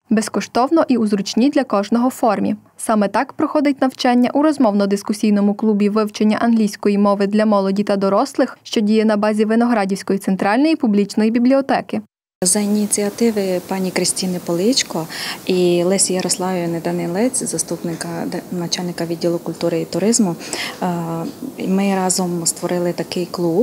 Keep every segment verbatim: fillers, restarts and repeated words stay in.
Безкоштовно і у зручній для кожного формі. Саме так проходить навчання у розмовно-дискусійному клубі вивчення англійської мови для молоді та дорослих, що діє на базі Виноградівської центральної публічної бібліотеки. За ініціативи пані Крістіни Поличко і Лесі Ярославівни Данилець, заступника начальника відділу культури і туризму, ми разом створили такий клуб.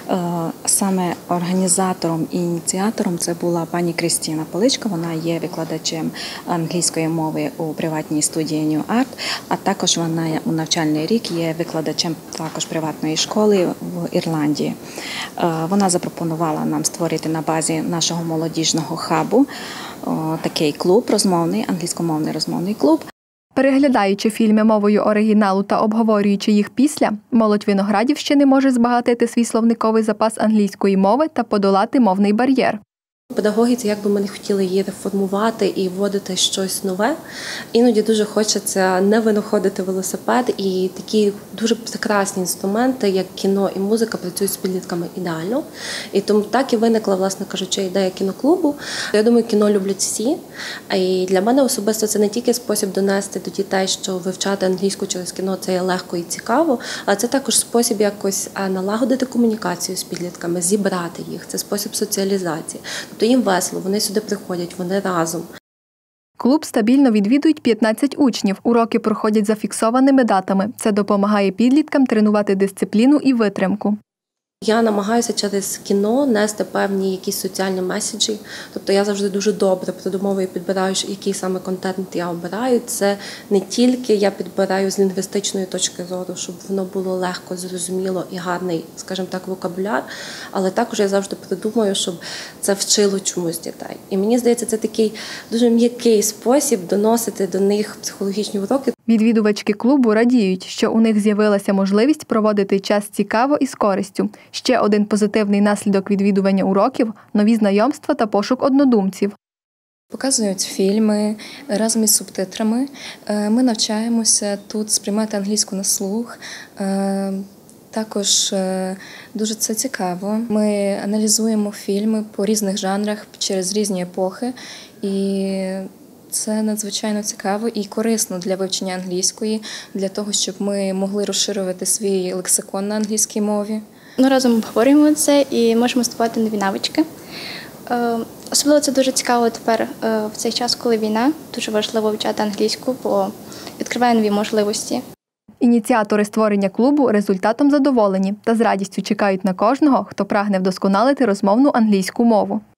Саме організатором і ініціатором це була пані Крістіна Поличко, вона є викладачем англійської мови у приватній студії New Art, а також вона у навчальний рік є викладачем також приватної школи в Ірландії. Вона запропонувала нам створити на базі нашого молодіжного хабу такий клуб розмовний, англійськомовний розмовний клуб. Переглядаючи фільми мовою оригіналу та обговорюючи їх після, молодь Виноградівщини може збагатити свій словниковий запас англійської мови та подолати мовний бар'єр. Педагогіці, як би ми не хотіли її реформувати і вводити щось нове, іноді дуже хочеться не винаходити велосипед, і такі дуже прекрасні інструменти, як кіно і музика, працюють з підлітками ідеально. І тому так і виникла, власне кажучи, ідея кіноклубу. Я думаю, кіно люблять всі. І для мене особисто це не тільки спосіб донести до дітей, що вивчати англійську через кіно – це є легко і цікаво, а це також спосіб якось налагодити комунікацію з підлітками, зібрати їх. Це спосіб соціалізації. Тобто їм весело, вони сюди приходять, вони разом. Клуб стабільно відвідують п'ятнадцять учнів. Уроки проходять за фіксованими датами. Це допомагає підліткам тренувати дисципліну і витримку. Я намагаюся через кіно нести певні якісь соціальні меседжі. Тобто я завжди дуже добре продумовую і підбираю, який саме контент я обираю. Це не тільки я підбираю з лінгвістичної точки зору, щоб воно було легко, зрозуміло і гарний, скажімо так, вокабуляр, але також я завжди придумаю, щоб це вчило чомусь дітей. І мені здається, це такий дуже м'який спосіб доносити до них психологічні уроки. Відвідувачки клубу радіють, що у них з'явилася можливість проводити час цікаво і з користю. Ще один позитивний наслідок відвідування уроків – нові знайомства та пошук однодумців. Показують фільми разом із субтитрами. Ми навчаємося тут сприймати англійську на слух. Також дуже це цікаво. Ми аналізуємо фільми по різних жанрах через різні епохи. І це надзвичайно цікаво і корисно для вивчення англійської, для того, щоб ми могли розширювати свій лексикон на англійській мові. Ми разом обговорюємо це і можемо створити нові навички. Особливо це дуже цікаво тепер в цей час, коли війна. Дуже важливо вивчати англійську, бо відкриває нові можливості. Ініціатори створення клубу результатом задоволені та з радістю чекають на кожного, хто прагне вдосконалити розмовну англійську мову.